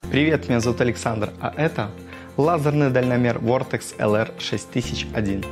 Привет, меня зовут Александр, а это лазерный дальномер Vortex LR6001.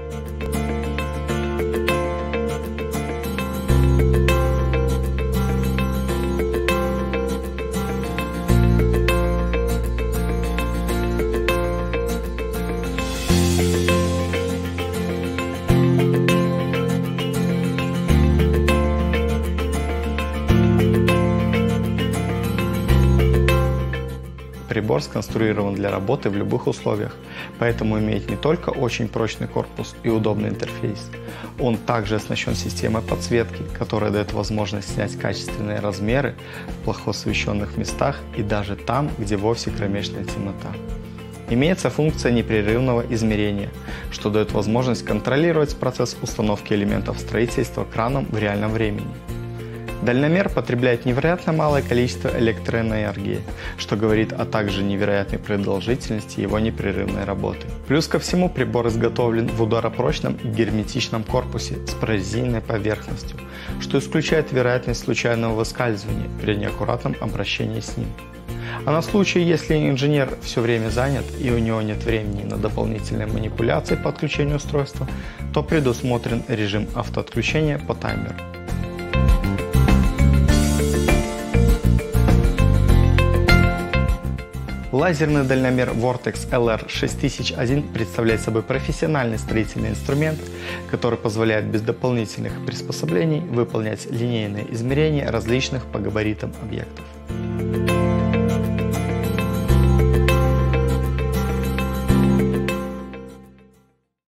Прибор сконструирован для работы в любых условиях, поэтому имеет не только очень прочный корпус и удобный интерфейс, он также оснащен системой подсветки, которая дает возможность снять качественные размеры в плохо освещенных местах и даже там, где вовсе кромешная темнота. Имеется функция непрерывного измерения, что дает возможность контролировать процесс установки элементов строительства краном в реальном времени. Дальномер потребляет невероятно малое количество электроэнергии, что говорит о также невероятной продолжительности его непрерывной работы. Плюс ко всему прибор изготовлен в ударопрочном и герметичном корпусе с прорезиненной поверхностью, что исключает вероятность случайного выскальзывания при неаккуратном обращении с ним. А на случай, если инженер все время занят и у него нет времени на дополнительные манипуляции по отключению устройства, то предусмотрен режим автоотключения по таймеру. Лазерный дальномер Vortex LR6001 представляет собой профессиональный строительный инструмент, который позволяет без дополнительных приспособлений выполнять линейные измерения различных по габаритам объектов.